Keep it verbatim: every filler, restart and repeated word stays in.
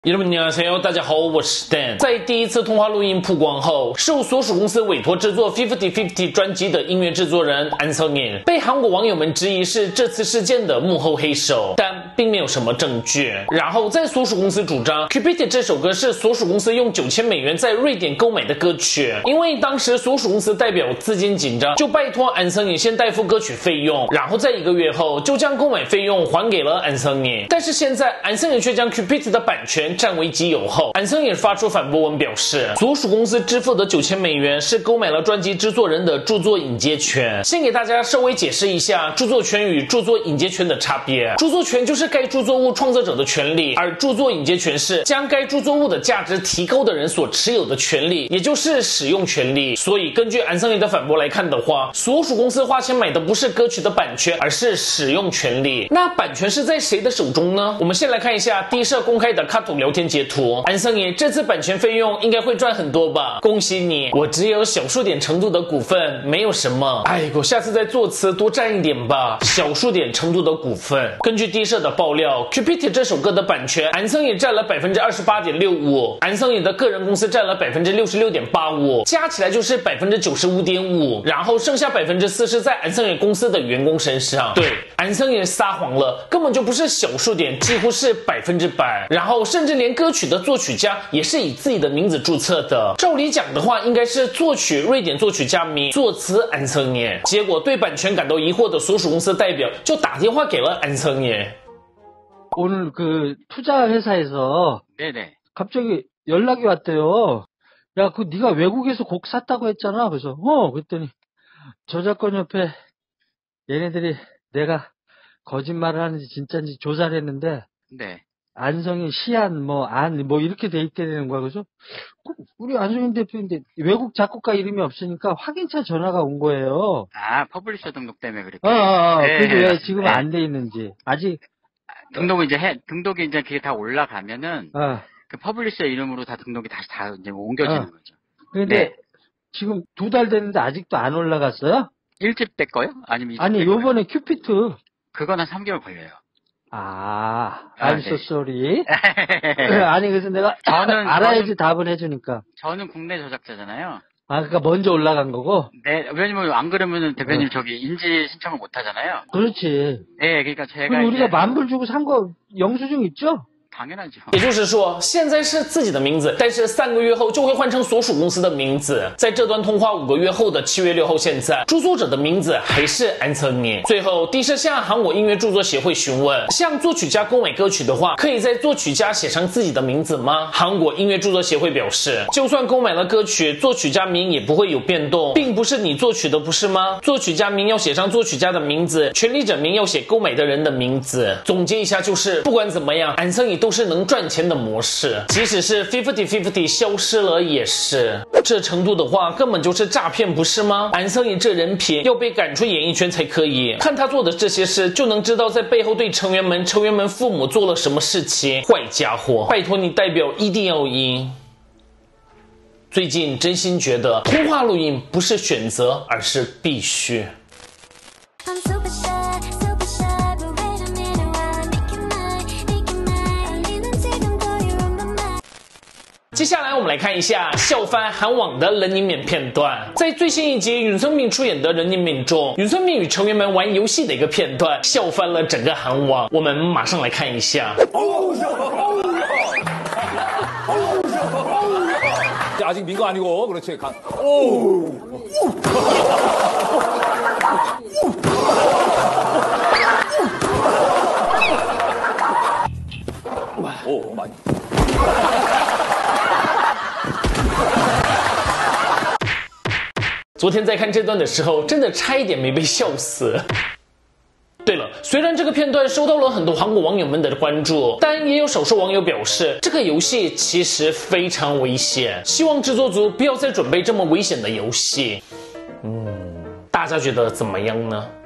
여러분 안녕하세요，大家好，我是 Dan。在第一次通话录音曝光后，受所属公司委托制作 Fifty Fifty 专辑的音乐制作人安森인被韩国网友们质疑是这次事件的幕后黑手，但并没有什么证据。然后在所属公司主张 Cupid 这首歌是所属公司用九千美元在瑞典购买的歌曲，因为当时所属公司代表资金紧张，就拜托安森인先代付歌曲费用，然后在一个月后就将购买费用还给了安森인。但是现在安森인却将 Cupid 的版权占为己有后，安森인发出反驳文表示，所属公司支付的九千美元是购买了专辑制作人的著作引接权。先给大家稍微解释一下著作权与著作引接权的差别。著作权就是该著作物创作者的权利，而著作引接权是将该著作物的价值提高的人所持有的权利，也就是使用权利。所以根据安森인的反驳来看的话，所属公司花钱买的不是歌曲的版权，而是使用权利。那版权是在谁的手中呢？我们先来看一下D社公开的卡图聊天截图。安森인这次版权费用应该会赚很多吧？恭喜你，我只有小数点程度的股份，没有什么。哎，我下次再作词多占一点吧。小数点程度的股份。根据D社的爆料 ，Cupid 这首歌的版权，安森인占了百分之二十八点六五，安森인的个人公司占了百分之六十六点八五，加起来就是百分之九十五点五，然后剩下百分之四是在安森인公司的员工身上。对，安森인撒谎了，根本就不是小数点，几乎是百分之百。然后甚至连歌曲的作曲家也是以自己的名字注册的。照理讲的话，应该是作曲瑞典作曲家名，作词安森인。结果对版权感到疑惑的所属公司代表就打电话给了安森인。 오늘 그 투자 회사에서 네네. 갑자기 연락이 왔대요. 야, 그 네가 외국에서 곡 샀다고 했잖아. 그래서 어 그랬더니 저작권 협회 얘네들이 내가 거짓말을 하는지 진짜인지 조사를 했는데 네. 안성인 시안 뭐 안 뭐 이렇게 돼 있다는 거야. 그래서 우리 안성인 대표인데 외국 작곡가 이름이 없으니까 확인차 전화가 온 거예요. 아, 퍼블리셔 등록 때문에 그렇게. 어, 어, 어. 네. 그래서 왜 지금 네. 안 돼 있는지 아직 등록이 이제 해 등록이 이제 그게 다 올라가면은 어. 그 퍼블리셔 이름으로 다 등록이 다시 다 이제 옮겨지는 어. 거죠. 근데 네. 지금 두 달 됐는데 아직도 안 올라갔어요? 일 집 때 거요? 아니면 아니 요번에 큐피트 그건 한 삼 개월 걸려요. 아, 아, I'm 네. so sorry. 아니 그래서 내가 저는 알아야지 저는, 답을 해주니까. 저는 국내 저작자잖아요. 아, 그러니까 먼저 올라간 거고. 네, 왜냐면 안 그러면은 대표님 어. 저기 인지 신청을 못 하잖아요. 그렇지. 네, 그러니까 제가 그리고 우리가 이제, 만불 주고 산 거 영수증 있죠? 당연하죠. 也就是说，现在是自己的名字，但是三个月后就会换成所属公司的名字。在这段通话五个月后的七月六号，现在著作者的名字还是安森인。最后，D社向韩国音乐著作协会询问，向作曲家购买歌曲的话，可以在作曲家写上自己的名字吗？韩国音乐著作协会表示，就算购买了歌曲，作曲家名也不会有变动，并不是你作曲的，不是吗？作曲家名要写上作曲家的名字，权利者名要写购买的人的名字。总结一下就是，不管怎么样，安森인都是能赚钱的模式，即使是 Fifty Fifty 消失了也是。这程度的话，根本就是诈骗，不是吗？安森인这人品要被赶出演艺圈才可以。看他做的这些事，就能知道在背后对成员们、成员们父母做了什么事情。坏家伙，拜托你代表一定要赢。最近真心觉得通话录音不是选择，而是必须。 I'm super shy, super shy, but wait a minute while I make you mine, make you mine. 알리는 지금도 you're on my mind. 接下来我们来看一下笑翻韩网的人影免片段。在最新一集윤선민出演的人影免中，윤선민与成员们玩游戏的一个片段，笑翻了整个韩网。我们马上来看一下。 아직 민 거 아니고 그렇지. 가. 오. 오, 많이. 昨天在看这段的时候，真的差一点没被笑死。对了，虽然这个片段收到了很多韩国网友们的关注，但也有少数网友表示，这个游戏其实非常危险，希望制作组不要再准备这么危险的游戏。嗯，大家觉得怎么样呢？